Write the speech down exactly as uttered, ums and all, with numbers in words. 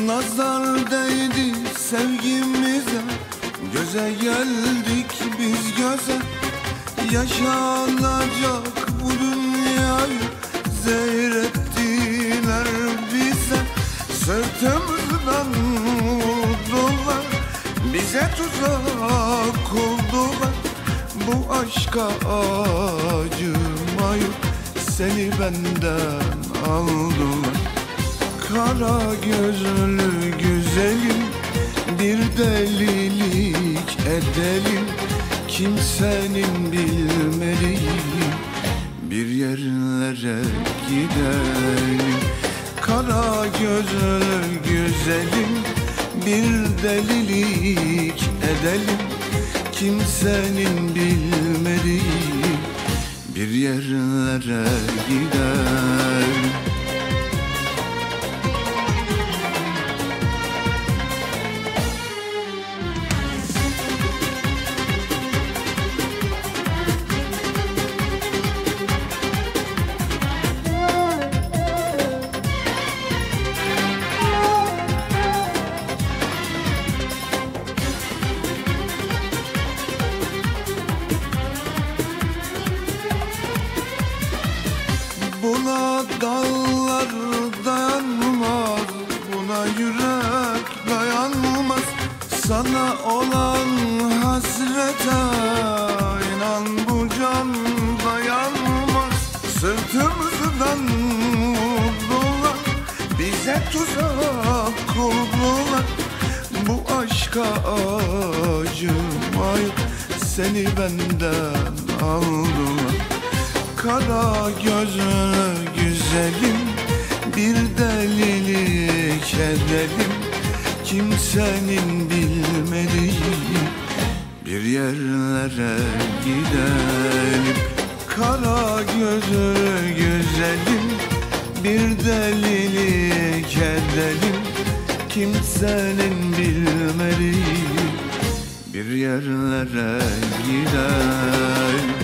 Nazar değdi sevgimize, göze geldik biz göze. Yaşanacak bu dünyayı zehrettiler bize. Sırtımızdan vurdular, bize tuzak kurdular. Bu aşka acımayıp seni benden aldılar. Kara gözlü güzelim, bir delilik edelim. Kimsenin bilmediği bir yerlere gidelim. Kara gözlü güzelim, bir delilik edelim. Kimsenin bilmediği bir yerlere gidelim. Buna dağlar dayanmaz, buna yürek dayanmaz. Sana olan hasrete inan bu can dayanmaz. Sırtımızdan vurdular, bize tuzak kurdular. Bu aşka acımayıp seni benden aldılar. Kara gözlü güzelim, bir delilik edelim. Kimsenin bilmediği bir yerlere gidelim. Kara gözlü güzelim, bir delilik edelim. Kimsenin bilmediği bir yerlere gidelim.